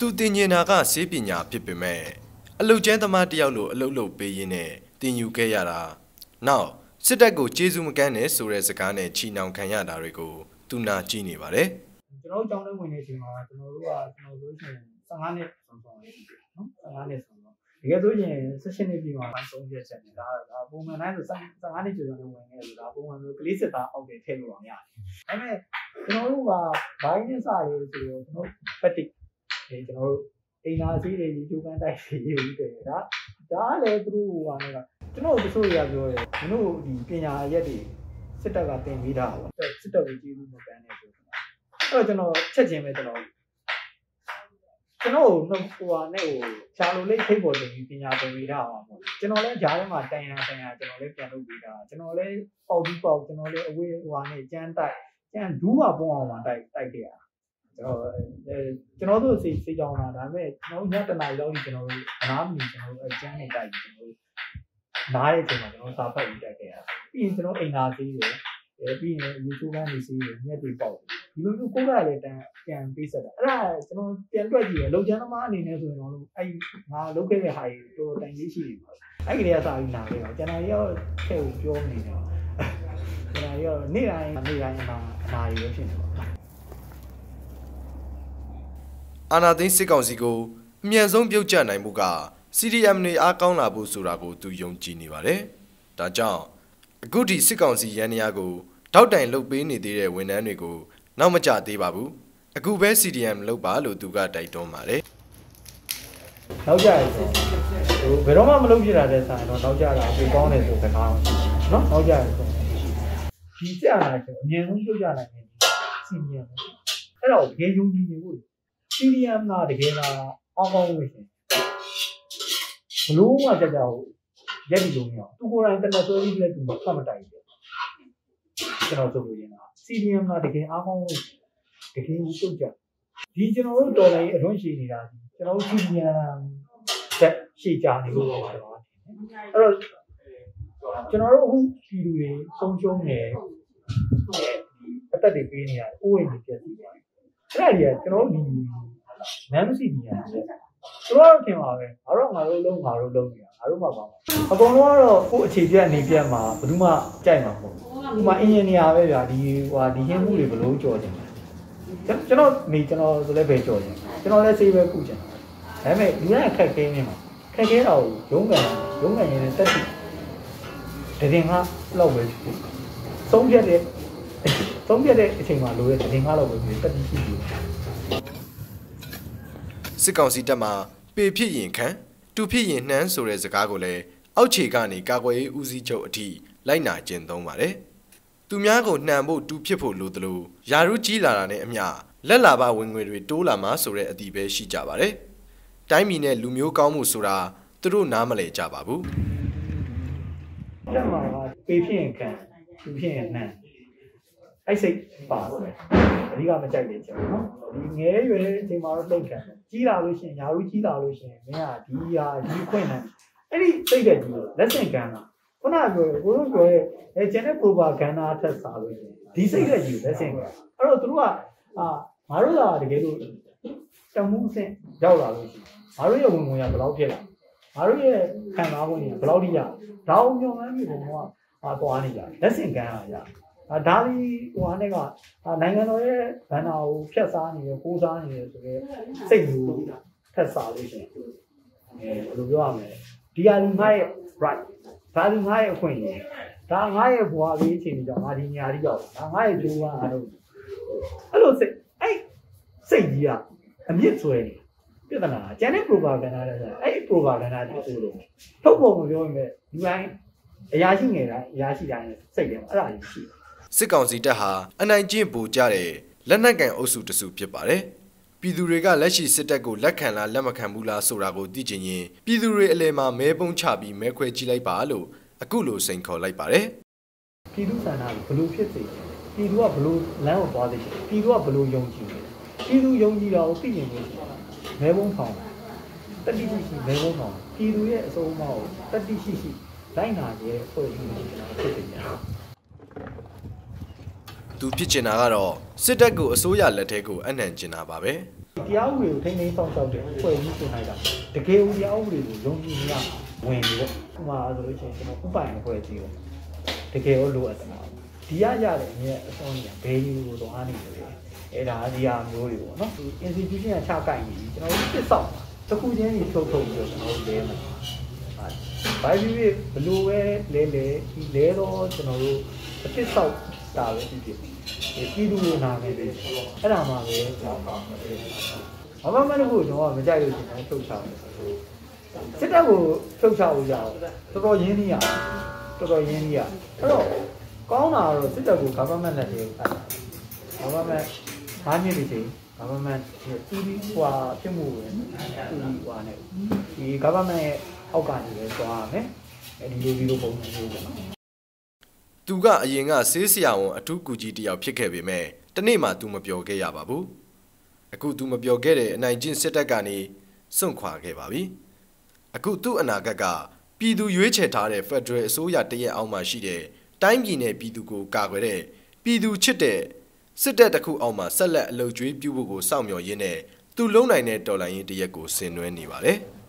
သူတင်ញင်နာကဆေးပညာဖြစ်ပေမဲ့အလုတ်ကျန်းသမားတယောက်လိုအလုတ်လုပ်ပေးရင်းနဲ့တင်ယူခဲ့ရတာနောက်စစ်တပ်ကိုကျေးဇူးမကမ်းနဲ့ဆိုတဲ့စကားနဲ့ချီနှောင်ခံရတာတွေကိုသူနာကြည့်နေပါတယ်ကျွန်တော်ကြောင်းထဲဝင်နေချိန်မှာကျွန်တော်တို့ဆိုရှင်15နှစ်ဆုံးဆုံးလေးနော်15နှစ်ဆုံးဆုံးတကယ်ဆိုရင်16နှစ်ပြီးမှပိုင်းဆုံးဖြတ်ချက်နဲ့ဒါပုံမှန်တိုင်းဆို15နှစ်ကျော်ကျော်ဝင်နေဆိုတာပုံမှန်မျိုးကလေးစစ်သားအောက်တွေထည့်လို့တော့ရတယ်ဒါပေမဲ့ကျွန်တော်တို့ကဘိုင်းနဲ့စာရေးဆိုတော့ကျွန်တော်ပက်တစ်ကျွန်တော်တို့အိမ်သာစီးတွေဒီကျိုးပန်းတိုက်စီရေးပြီးတယ်ဒါလည်းသူတို့ဟိုကနေကကျွန်တော်တို့တချို့တွေကပြောတယ်ကျွန်တော်ဒီပညာရက်တွေစစ်တပ်ကတင်ပေးတာပေါ့စစ်တပ်ကိုကျေးဇူးမကမ်းနဲ့ဆိုတော့အဲ့တော့ကျွန်တော်ချက်ချင်းပဲကျွန်တော်ဟိုဟာနဲ့ဟိုရှာလိုလေးထိတ်ပေါ်တင်ပြီးပညာသင်ပေးတာပါပေါ့ကျွန်တော်လည်းဂျားထဲမှာတိုင်ရကျွန်တော်လည်းပြန်လုပ်ပေးတာကျွန်တော်လည်းပေါက်ပြီးပေါက်ကျွန်တော်လည်းအဝေးဟိုဟာနဲ့ကျန်းဒူးမှာပုံအောင်မှာတိုက်ခဲ့ရကျွန်တော်တို့စေးကြောင်းလာဒါပေမဲ့ကျွန်တော်ညတနာလောက်ကြီးကျွန်တော်တို့အနားမီကျွန်တော်တို့အကျန်းနဲ့တိုက်ပြီးကျွန်တော်တို့နားရဲ့အချိန်မှာကျွန်တော်စာဖတ်ပြီးတိုက်ခဲ့ရပြီးရင်ကျွန်တော်အိမ်သာသေးတယ်ပြီးရင် YouTube ကနေစီးတယ်ညက်တွေပေါက်ဒီလိုမျိုးကိုယ်ကလည်းပြန်ပေးဆက်တာအဲ့ဒါကျွန်တော်ပြန်တွက်ကြည့်ရလုံချမ်းသမားအနေနဲ့ဆိုရင်တော့အဲ့ငါလုပ်ခဲ့တဲ့ဟာကြီးတော်တိုင်လေးရှိနေပါအဲ့ဒီကစာပြီးနားခဲ့တော့ကျွန်တော်ရောထဲကိုပြောနေတယ်ကျွန်တော်ရောနေ့တိုင်းမှာအနာရီပဲဖြစ်နေပါအာနာသိန်းစစ်ကောင်စီကိုအမြန်ဆုံးပြုတ်ကျနိုင်မှုက CDM တွေအားကောင်းလာဖို့ဆိုတာကိုသူယုံကြည်နေပါတယ်။ဒါကြောင့်အခုဒီစစ်ကောင်စီရန်ရာကိုတောက်တိုင်လှုပ်ပေးနေသေးတဲ့ဝန်ထမ်းတွေကိုနောက်မကျသေးပါဘူး။အခုပဲ CDM လုပ်ပါလို့သူကတိုက်တွန်းပါတယ်။နောက်ကျရဆိုဘယ်တော့မှမလုပ်ပြတာတဲ့ဆိုင်တော့နောက်ကျတာပိုကောင်းတယ်ဆိုစကားနော်နောက်ကျရဆိုဒီစက်အားဆိုအမြန်ဆုံးပြုတ်ကျနိုင်တယ် CDM အဲ့တော့တကယ်ယုံကြည်နေဖို့CDM ကတကယ်လားအောင်းကောင်းလို့ရှင်ဘလို့မှကြကြရက်ဒီလုံးမရသူကိုယ်တိုင်တနက်ဆွဲပြီးလက်သူမှဖတ်မတိုက်ဘူးကျွန်တော်ဆိုလို့ရင် CDM ကတကယ်အားကောင်းလို့တကယ်ကိုပြုတ်ကြဒီကျွန်တော်တို့တော်လိုင်းအထွန်းရှိနေတာကျွန်တော်တို့ CDM ဆက်ရှိကြနေလို့ပါတော့အဲ့တော့ကျွန်တော်တို့အခုပြည်သူတွေဆုံးရှုံးနေအသက်တွေပေးနေရတယ်အိုးအိမ်တွေပြည့်စုံတယ်အဲ့ဒါကြီးကကျွန်တော်တို့ဒီနမ်းမရှိနေရတယ်သူတို့ထင်ပါပဲငါတို့လုံးနေတာငါတို့မှပါအကုန်လုံးကတော့ကိုယ်အခြေပြအနေပြမှာဘယ်သူမှကြိုက်မှာမဟုတ်ဘူးဒီမှာအင်ဂျင်နီယာပဲဗျာဒီဟင်းမှုတွေဘလို့ကြော်တယ်ကျွန်တော်ဆိုလည်းပဲကြော်တယ်ကျွန်တော်လည်းစေးပဲခုချင်ဒါပေမဲ့လူတိုင်းခက်ခဲနေမှာခက်ခဲတာကိုရုံးကန်ရင်းနဲ့တက်ပြီးတရင်ကလောက်ပဲသုံးပြတဲ့အချိန်မှာလိုတဲ့တရင်ကလောက်ပဲတက်ပြီးရှိတယ်စစ်ကောင်စီတပ်မှာပေဖြစ်ရင်ခံတူဖြစ်ရင်နှမ်းဆိုတဲ့စကားကိုလည်းအောက်ခြေကနေကာကွယ်ရေးဦးစီးချုပ်အထိလိုက်နာကျင့်သုံးပါတယ်။သူများကိုနှံဖို့တူဖြစ်ဖို့လိုသလိုယာရုကြီးလာတာနဲ့အမျှလက်လာပါဝင်ငွေတွေတိုးလာမှာဆိုတဲ့အတိပဲရှိကြပါတယ်။တိုင်းပြည်နဲ့လူမျိုးကောင်းမှုဆိုတာသူတို့နားမလည်ကြပါဘူး။တက်မှာကပေဖြစ်ရင်ခံတူဖြစ်ရင်နှမ်းအဲ့စိတ်ပါတယ်အဓိကမကြိုက်လေကျွန်တော်နော်ဒီငဲရွယ်တဲ့အချိန်မှာတော့လှုပ်ခံတယ်ကြီးလာလို့ရှိရင်ယာရုကြီးလာလို့ရှိရင်မင်းကဒီခွင့်နဲ့အဲ့ဒီစိတ်ကကြီးလက်ဆင့်ကမ်းတာခုနကပြောကိုတို့ပြောရဲ့ကျန်တဲ့ propaganda ထက်စားလို့ရှိရင်ဒီစိတ်ကကြီးလက်ဆင့်ကမ်းအဲ့တော့သူတို့ကငါတို့ကတကယ်လို့တမှုအဆင့်ရောက်လာလို့ရှိရင်ငါတို့ရဲ့ဝင်ငွေကဘယ်လောက်ဖြစ်လာငါတို့ရဲ့ခံစားမှုတွေကဘယ်လောက်ထိရဒါအောင်ညွန်မှန်းပြီးဘုံကသွားနေကြလက်ဆင့်ကမ်းရဒါလီဟိုအနေကနိုင်ငံတော်ရဲ့ဘဏ္ဍာကိုဖျက်စားနေရကိုးစားနေရဆိုတော့စိတ်မျိုးဖက်စားလို့ရှိရင်ဘယ်လိုပြောရမလဲဒီဟာဒီငါရဲ့ right ဒါဒီငါရဲ့အခွင့်အရေးဒါငါရဲ့ဘဝလေးအချိန်ကြောင့်ငါဒီနေရာကြီးရောက်ဒါငါရဲ့ဂျိုးကငါတို့အဲ့လိုစိတ်ကြီးကအမြင့်ဆွဲနေပြဿနာကျန်တဲ့ propaganda တွေအဲ့ propaganda တွေဆိုလို့ထုတ်ပုံမပြောရင်ပဲဒီတိုင်းအရာရှိငယ်တိုင်းအရာရှိတိုင်းစိတ်တယ်အဲ့ဒါကြီးရှိစစ်ကောင်စီတပ်ဟာအနိုင်ကျင့်ပူကြတဲ့လက်နက်ကန်အုပ်စုတစုဖြစ်ပါတယ်။ပြည်သူတွေကလက်ရှိစစ်တပ်ကိုလက်ခံလားလက်မခံဘူးလားဆိုတာကိုသိချင်ရင်ပြည်သူတွေအလဲမှာမဲပုံးချပြီးမဲခွဲကြည့်လိုက်ပါလို့အခုလိုစိန်ခေါ်လိုက်ပါတယ်။ပြည်သူဆန္ဒဘလို့ဖြစ်စေပြည်သူကဘလို့လမ်းကိုသွားစေပြည်သူကဘလို့ယုံကြည်ပြည်သူယုံကြည်တာကိုသိရင်မဲပုံးထောင်တတိရှိမဲပုံးထောင်ပြည်သူရဲ့အစိုးအမကိုတတိရှိလိုက်နာရဲ့ဖွဲ့စည်းနေကျွန်တော်ဖြစ်နေတာသူဖြစ်ချင်တာကတော့စစ်တပ်ကိုအစိုးရလက်ထဲကိုအနှံချင်တာပါပဲ။တရားဥပဒေကိုထိန်းသိမ်းဆောင်ရှောက်တဲ့ဖွဲ့စည်းတင်လိုက်တာတကယ်ဦးတရားဥပဒေကိုယုံကြည်နေရဝင်ပြီပေါ့ဥပမာဆိုလို့ရှိရင်ကျွန်တော်ဥပိုင်အဖွဲ့အစည်းကိုတကယ်ရောလိုအပ်တယ်ဒီရရတဲ့အမြဲအစောကြီးဘယ်လိုကိုတော့အားနေတယ်အဲ့ဒါဒီဟာမျိုးတွေပေါ့နော် institution ကချကိုက်နေပြီကျွန်တော်တို့စစ်ဆောင်တစ်ခုချင်းကြီးထုတ်ပြီးတော့ကျွန်တော်တို့လဲမှာဘာဖြစ်ဖြစ်ဘလို့ပဲလဲတော့ကျွန်တော်တို့အစ်ဆောက်တာပဲဖြစ်ဖြစ်ပြည်သူကိုနာမယ်ပဲအဲ့ဒါမှပဲကျွန်တော်ဘာမှမလုပ်ဘူးကျွန်တော်ကမကြိုက်လို့ကျွန်တော်ထုတ်ချတယ်စစ်တပ်ကိုထုတ်ချလို့ရအောင်တော်တော်ရင်းနှီးရအဲ့တော့ကောင်းတာတော့စစ်တပ်ကို government နဲ့တည်းအဲ့ government ဘာမြင်နေချင်း government ဒီဟွာဖြစ်မှုပဲဒီဟွာနဲ့ဒီ government ရဲ့အောက်ကနေပဲသွားရမယ်ဒီလိုပုံစံမျိုးပေါ့နော်သူကအရင်ကဆေးဆရာဝန်အထူးကူကြီးတယောက်ဖြစ်ခဲ့ပေမဲ့တနေ့မှသူမပြောခဲ့ရပါဘူးအခုသူမပြောခဲ့တဲ့အနိုင်ကျင့်စစ်တပ်ကနေစွန့်ခွာခဲ့ပါပြီအခုသူ့အနာဂတ်ကပြည်သူရွေးချယ်ထားတဲ့ Federal အစိုးရတရက်အောက်မှာရှိတဲ့တိုင်းပြည်နယ်ပြည်သူကိုကာကွယ်တဲ့ပြည်သူချစ်တဲ့စစ်တပ်တစ်ခုအောက်မှာဆက်လက်အလုပ်ကျွေးပြုဖို့ကိုစောင့်မျှော်ရင်းနဲ့သူလုံးနိုင်တဲ့တော်လှန်ရေးတရက်ကိုဆင်နွှဲနေပါတယ်